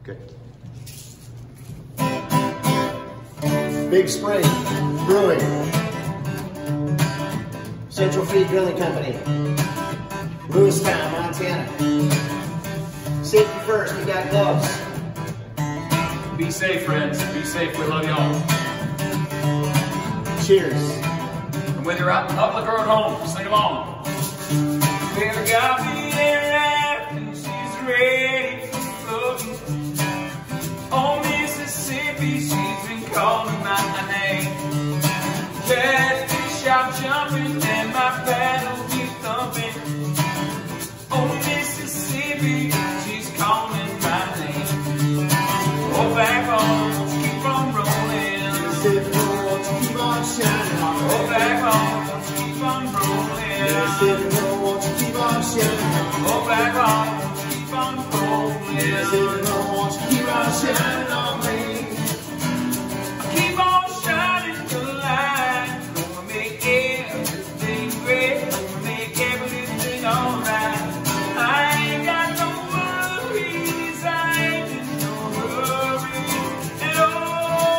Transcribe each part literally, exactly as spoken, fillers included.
Good. Big Spring Brewing, Central Feed Drilling Company, Lewistown, Montana. Safety first, we got gloves. Be safe, friends. Be safe. We love y'all. Cheers. And whether you're out in public or at home, sing along. Well, got me there after she's ready for floating. On Mississippi, she's been calling my name. Catfish out jumping and my paddle keeps thumping. On Mississippi, she's calling my name. Oh, back on, keep on rolling. Mississippi roads keep on shining on. Oh, back on, keep on rolling. Mississippi roads keep on shining on. Oh, back on, keep on rolling. Mississippi roads keep on shining on me. Keep on shining the light. Gonna make everything great. Gonna make everything alright. I ain't got no worries. I ain't in no hurry at all.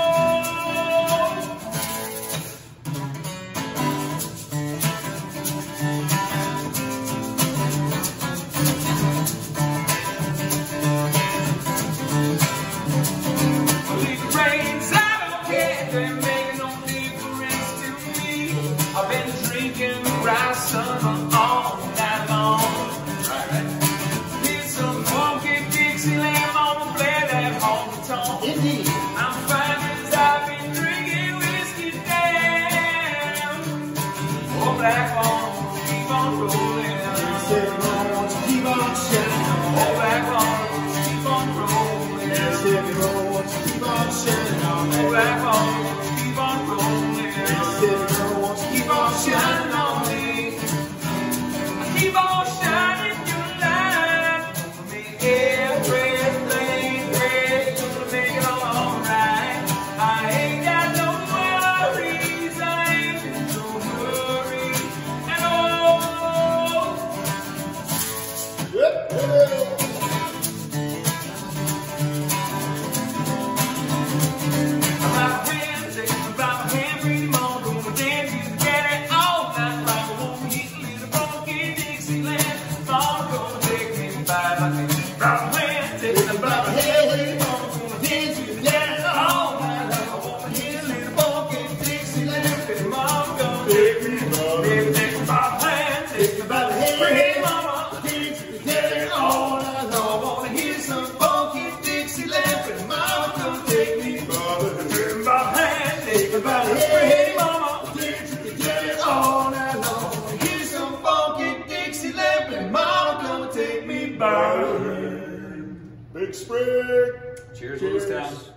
Well, if it rains, I don't care. It ain't making no difference to me. I've been drinking rice summer all night long. Right, right. Here's some funky Dixieland on the play that honky tonk. Indeed. I'm fine 'cause I've been drinking whiskey down. Oh, black on, keep on rolling. Mississippi roads keep on shining on. Oh, black on, keep on rolling. Mississippi roads keep on shining on. Oh, black on, keep on rolling. Mississippi roads keep on shining on me. Keep on shining your light. Make everything great. Gonna make it all alright. I ain't got no worries. I ain't in no hurry at all. My friends, they come by my hand, bring them on. Gonna dance together all night long. Gonna hit a little funky Dixieland. Mom gonna take me by my hand. My friends, they come by my hand, bring them on. Gonna dance together all night long. Gonna hit a little funky Dixieland. And Mom gonna take me by my hand. My friends, they come by my hand, bring them on. Dance together all night long. Wanna hear some funky Dixieland. And Mom gonna take me by my hand. My hand, take me by the hey, mama. Dance together all night long. Here's some funky Dixieland, and mama gonna take me by the hand. Big Spring. Cheers, Lewistown.